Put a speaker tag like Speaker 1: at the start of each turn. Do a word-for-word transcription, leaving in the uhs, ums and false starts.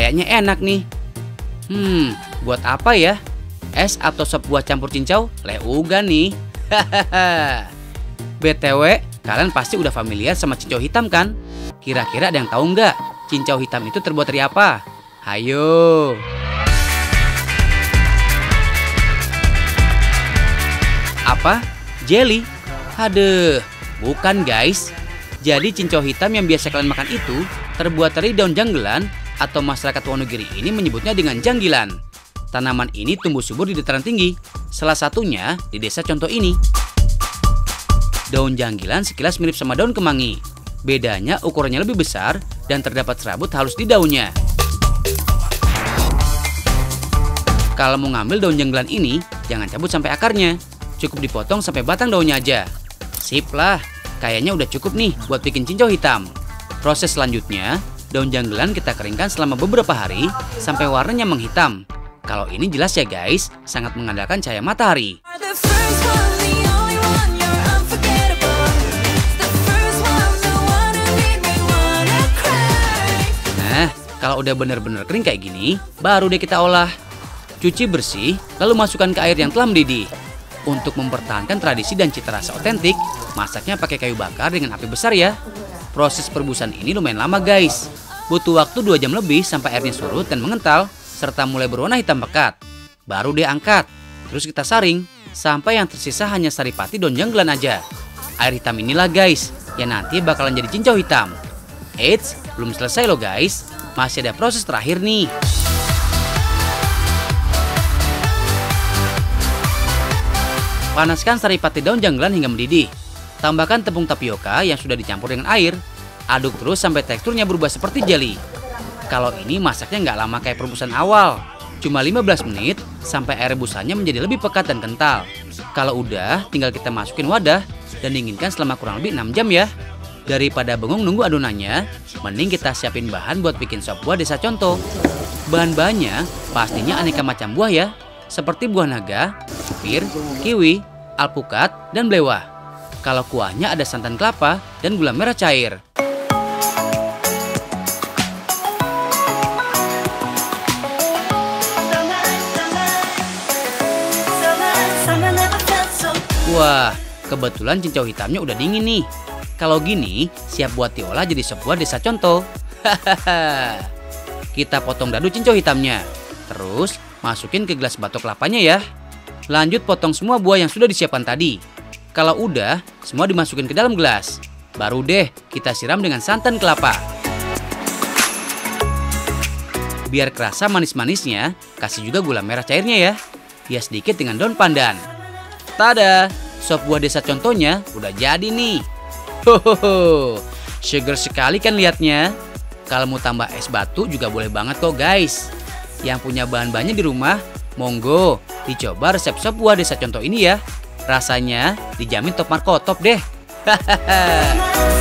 Speaker 1: kayaknya enak nih. Hmm, buat apa ya? Es atau sop buah campur cincau? Leuga nih. Hahaha. B T W, kalian pasti udah familiar sama cincau hitam kan? Kira-kira ada yang tahu nggak cincau hitam itu terbuat dari apa? Hayo. Apa? Jelly? Aduh, bukan guys. Jadi cincau hitam yang biasa kalian makan itu terbuat dari daun janggelan atau masyarakat Wonogiri ini menyebutnya dengan janggilan. Tanaman ini tumbuh subur di dataran tinggi, salah satunya di desa contoh ini. Daun janggilan sekilas mirip sama daun kemangi. Bedanya ukurannya lebih besar dan terdapat serabut halus di daunnya. Kalau mau ngambil daun janggilan ini, jangan cabut sampai akarnya. Cukup dipotong sampai batang daunnya aja. Sip lah, kayaknya udah cukup nih buat bikin cincau hitam. Proses selanjutnya, daun janggilan kita keringkan selama beberapa hari sampai warnanya menghitam. Kalau ini jelas ya guys, sangat mengandalkan cahaya matahari. Nah, kalau udah bener-bener kering kayak gini, baru deh kita olah. Cuci bersih, lalu masukkan ke air yang telah mendidih. Untuk mempertahankan tradisi dan cita rasa otentik, masaknya pakai kayu bakar dengan api besar ya. Proses perebusan ini lumayan lama guys. Butuh waktu dua jam lebih sampai airnya surut dan mengental, serta mulai berwarna hitam pekat. Baru deh angkat, terus kita saring, sampai yang tersisa hanya saripati daun janggilan aja. Air hitam inilah guys, yang nanti bakalan jadi cincau hitam. Eits, belum selesai loh guys, masih ada proses terakhir nih. Panaskan saripati daun janggilan hingga mendidih. Tambahkan tepung tapioka yang sudah dicampur dengan air. Aduk terus sampai teksturnya berubah seperti jelly. Kalau ini masaknya nggak lama kayak perebusan awal. Cuma lima belas menit sampai air rebusannya menjadi lebih pekat dan kental. Kalau udah, tinggal kita masukin wadah dan dinginkan selama kurang lebih enam jam ya. Daripada bengong nunggu adonannya, mending kita siapin bahan buat bikin sop buah desa contoh. Bahan-bahannya pastinya aneka macam buah ya. Seperti buah naga, pir, kiwi, alpukat, dan belewah. Kalau kuahnya ada santan kelapa dan gula merah cair. Wah, kebetulan cincau hitamnya udah dingin nih. Kalau gini, siap buat diolah jadi sop buah desa contoh. Hahaha. Kita potong dadu cincau hitamnya. Terus, masukin ke gelas batok kelapanya ya. Lanjut potong semua buah yang sudah disiapkan tadi. Kalau udah, semua dimasukin ke dalam gelas. Baru deh kita siram dengan santan kelapa. Biar kerasa manis-manisnya, kasih juga gula merah cairnya ya. Hias sedikit dengan daun pandan. Tada, sop buah desa contohnya udah jadi nih. Hohoho, seger sekali kan liatnya. Kalau mau tambah es batu juga boleh banget kok guys. Yang punya bahan-bahannya di rumah, monggo dicoba resep sop buah desa contoh ini ya. Rasanya dijamin top markotop deh. Hahaha.